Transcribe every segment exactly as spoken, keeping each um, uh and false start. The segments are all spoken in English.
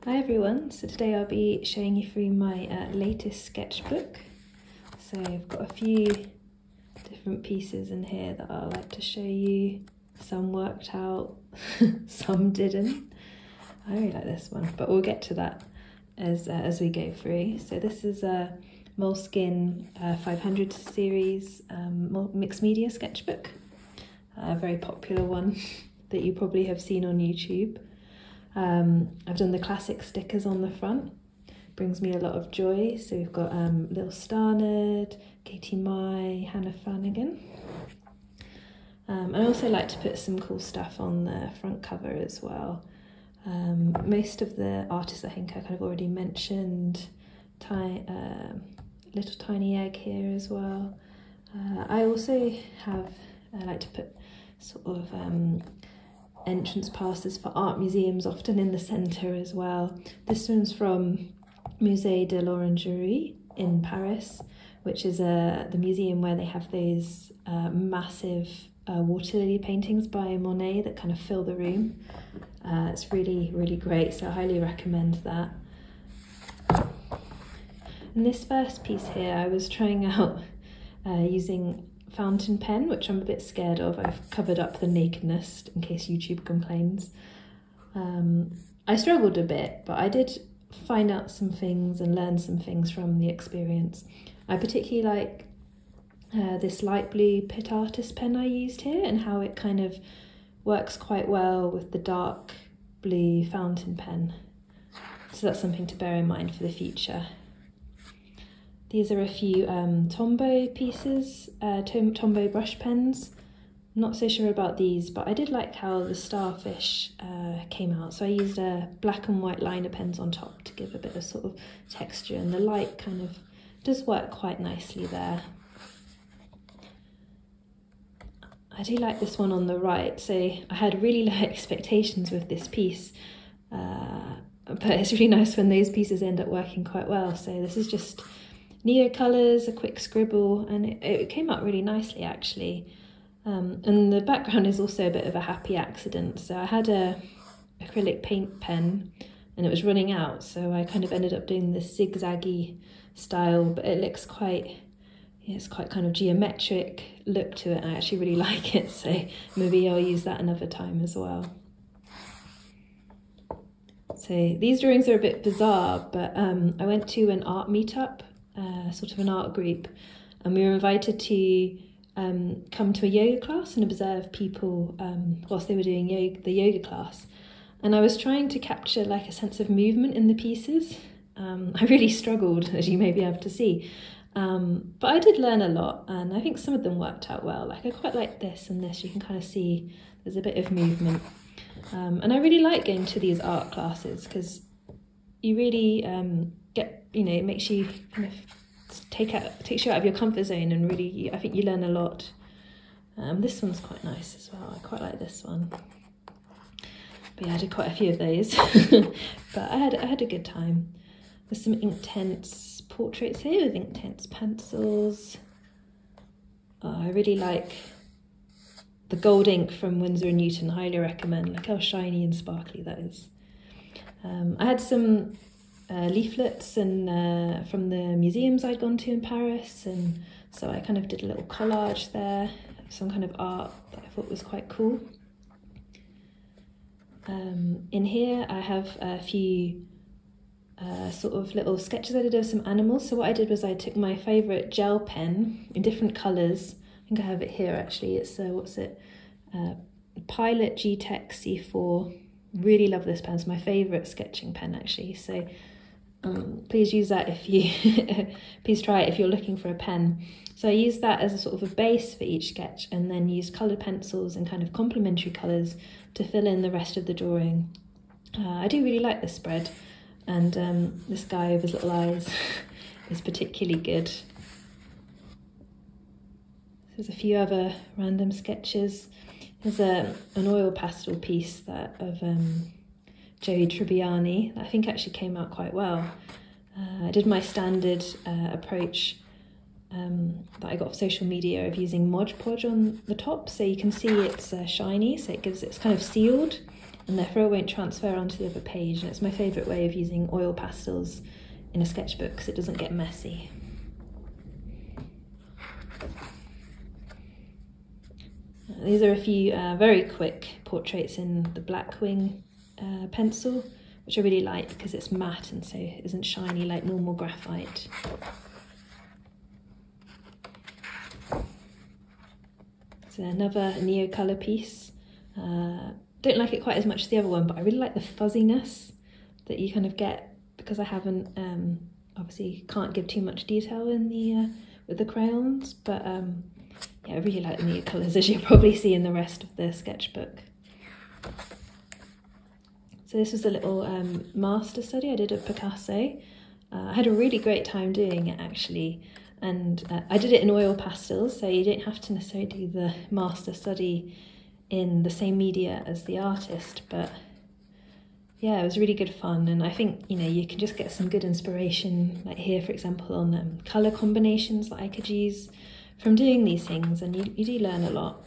Hi everyone, so today I'll be showing you through my uh, latest sketchbook. So I've got a few different pieces in here that I'd like to show you. Some worked out, some didn't. I really like this one, but we'll get to that as, uh, as we go through. So this is a Moleskine uh, five hundred series um, mixed media sketchbook, a very popular one that you probably have seen on YouTube. Um, I've done the classic stickers on the front, brings me a lot of joy. So we've got um, Lil Starnard, Katie Mai, Hannah Flanagan. Um, I also like to put some cool stuff on the front cover as well. Um, most of the artists I think I kind of already mentioned. Ty, uh, Little Tiny Egg here as well. Uh, I also have, I like to put sort of um, entrance passes for art museums, often in the centre as well. This one's from Musée de l'Orangerie in Paris, which is uh, the museum where they have those uh, massive uh, water lily paintings by Monet that kind of fill the room. Uh, it's really, really great, so I highly recommend that. And this first piece here, I was trying out uh, using fountain pen, which I'm a bit scared of. I've covered up the nakedness in case YouTube complains. Um, I struggled a bit, but I did find out some things and learn some things from the experience. I particularly like uh, this light blue Pitt Artist pen I used here and how it kind of works quite well with the dark blue fountain pen. So that's something to bear in mind for the future. These are a few um, Tombow pieces, uh, Tom Tombow brush pens. I'm not so sure about these, but I did like how the starfish uh, came out. So I used uh, black and white liner pens on top to give a bit of sort of texture, and the light kind of does work quite nicely there. I do like this one on the right. So I had really low expectations with this piece, uh, but it's really nice when those pieces end up working quite well. So this is just Neo colours, a quick scribble, and it, it came out really nicely actually. Um, and the background is also a bit of a happy accident. So I had a acrylic paint pen and it was running out, so I kind of ended up doing this zigzaggy style, but it looks quite, yeah, it's quite kind of geometric look to it. I actually really like it, so maybe I'll use that another time as well. So these drawings are a bit bizarre, but um, I went to an art meetup, Uh, sort of an art group, and we were invited to um, come to a yoga class and observe people um, whilst they were doing yoga, the yoga class. And I was trying to capture like a sense of movement in the pieces. Um, I really struggled, as you may be able to see, um, but I did learn a lot, and I think some of them worked out well. Like I quite like this and this, you can kind of see there's a bit of movement. Um, and I really like going to these art classes because you really um, get, you know, it makes you kind of take out, takes you out of your comfort zone, and really, I think you learn a lot. Um, this one's quite nice as well. I quite like this one. But yeah, I did quite a few of those, but I had I had a good time. There's some Inktense portraits here with Inktense pencils. Oh, I really like the gold ink from Winsor and Newton. Highly recommend. Look how shiny and sparkly that is. Um, I had some uh, leaflets and uh, from the museums I'd gone to in Paris, and so I kind of did a little collage there, some kind of art that I thought was quite cool. Um, in here I have a few uh, sort of little sketches I did of some animals. So what I did was I took my favourite gel pen in different colours. I think I have it here actually. It's, uh, what's it, uh, Pilot G-Tech C four. Really love this pen. It's my favourite sketching pen actually, so um, please use that if you please try it if you're looking for a pen. So I used that as a sort of a base for each sketch, and then used coloured pencils and kind of complementary colours to fill in the rest of the drawing. Uh, I do really like this spread, and um, this guy with his little eyes is particularly good. There's a few other random sketches. There's a, an oil pastel piece that of um, Joey Tribbiani that I think actually came out quite well. Uh, I did my standard uh, approach um, that I got off social media of using Mod Podge on the top, so you can see it's uh, shiny, so it gives it's kind of sealed, and therefore it won't transfer onto the other page, and it's my favourite way of using oil pastels in a sketchbook because it doesn't get messy. These are a few uh, very quick portraits in the Blackwing uh, pencil, which I really like because it's matte and so it isn't shiny like normal graphite. So another Neocolor piece. Uh, don't like it quite as much as the other one, but I really like the fuzziness that you kind of get because I haven't, um, obviously can't give too much detail in the uh, with the crayons, but um, yeah, I really like the Neocolors, as you'll probably see in the rest of the sketchbook. So this was a little um, master study I did of Picasso. Uh, I had a really great time doing it actually, and uh, I did it in oil pastels, so you don't have to necessarily do the master study in the same media as the artist, but yeah, it was really good fun, and I think, you know, you can just get some good inspiration, like here for example on um, colour combinations that I could use from doing these things, and you, you do learn a lot.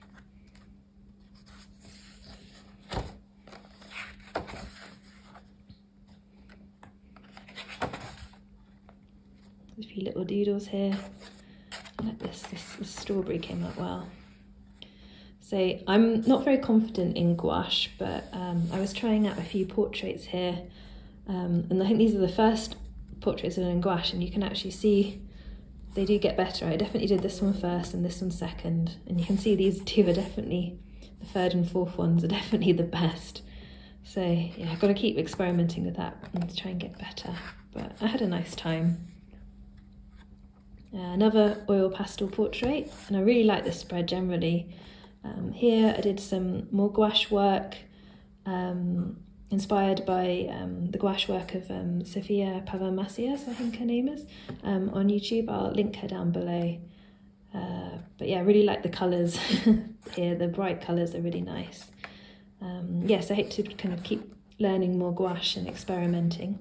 There's a few little doodles here. I like this, this, this strawberry came out well. So I'm not very confident in gouache, but um, I was trying out a few portraits here, um, and I think these are the first portraits that are in gouache, and you can actually see they do get better. I definitely did this one first and this one second, and you can see these two are definitely, the third and fourth ones are definitely the best. So yeah, I've got to keep experimenting with that and try and get better, but I had a nice time. Uh, another oil pastel portrait, and I really like this spread generally. Um, here I did some more gouache work, um, inspired by um, the gouache work of um, Sofia Pavamasias, I think her name is, um, on YouTube. I'll link her down below. Uh, but yeah, I really like the colours here, the bright colours are really nice. Um, yes, I hope to kind of keep learning more gouache and experimenting.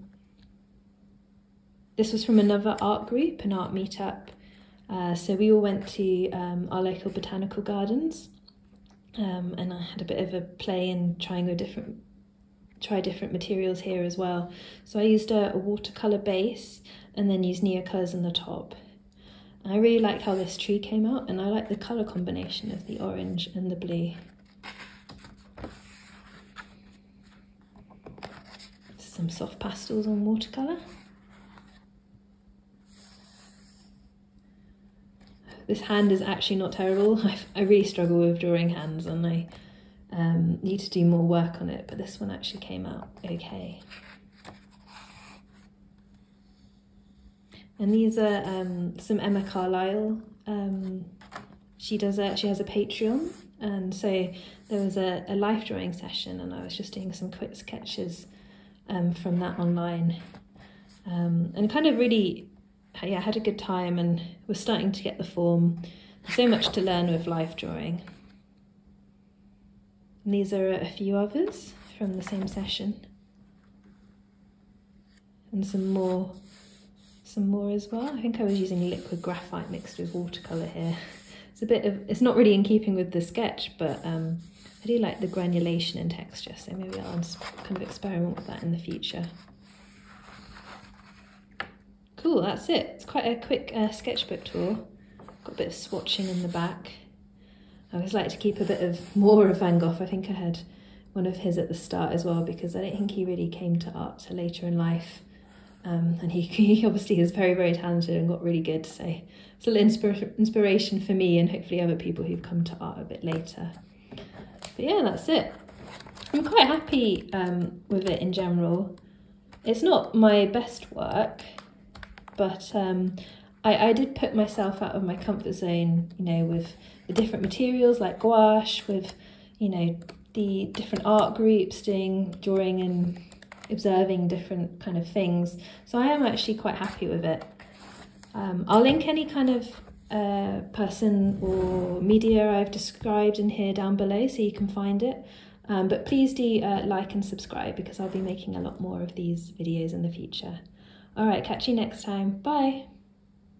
This was from another art group, an art meetup. Uh, so we all went to um, our local botanical gardens. Um, and I had a bit of a play in trying a different, try different materials here as well. So I used a, a watercolour base and then used Neocolors on the top. And I really liked how this tree came out, and I like the colour combination of the orange and the blue. Some soft pastels on watercolour. This hand is actually not terrible. I, I really struggle with drawing hands, and I um, need to do more work on it, but this one actually came out okay. And these are um, some Emma Carlisle. Um, she does a, she has a Patreon, and so there was a, a life drawing session, and I was just doing some quick sketches um, from that online, um, and kind of really, yeah, I had a good time and was starting to get the form. There's so much to learn with life drawing. And these are a few others from the same session. And some more, some more as well. I think I was using liquid graphite mixed with watercolour here. It's a bit of, it's not really in keeping with the sketch, but um, I do like the granulation and texture, so maybe I'll kind of experiment with that in the future. Cool, that's it. It's quite a quick uh, sketchbook tour. Got a bit of swatching in the back. I always like to keep a bit of more of Van Gogh. I think I had one of his at the start as well, because I don't think he really came to art till later in life. Um, and he, he obviously is very, very talented and got really good. So it's a little inspir inspiration for me and hopefully other people who've come to art a bit later. But yeah, that's it. I'm quite happy um, with it in general. It's not my best work, but um, I, I did put myself out of my comfort zone, you know, with the different materials like gouache, with, you know, the different art groups doing drawing and observing different kind of things. So I am actually quite happy with it. Um, I'll link any kind of uh, person or media I've described in here down below so you can find it. Um, but please do uh, like and subscribe, because I'll be making a lot more of these videos in the future. All right, catch you next time. Bye.